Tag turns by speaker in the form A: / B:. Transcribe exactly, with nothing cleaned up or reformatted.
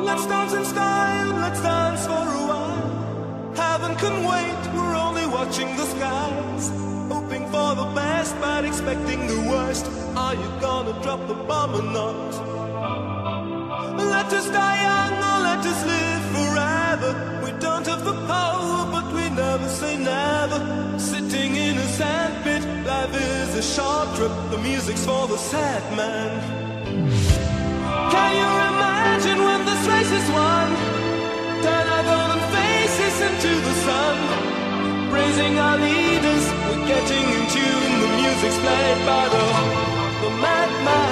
A: Let's dance in style, let's dance for a while. Heaven can wait, we're only watching the skies. Hoping for the best, but expecting the worst. Are you gonna drop the bomb or not? Let us die young or let us live forever. We don't have the power, but we never say never. Sitting in a sandpit, life is a short trip. The music's for the sad man. Can you imagine when this race is won? Turn our golden faces into the sun. Praising our leaders, we're getting in tune. The music's played by the, the madman.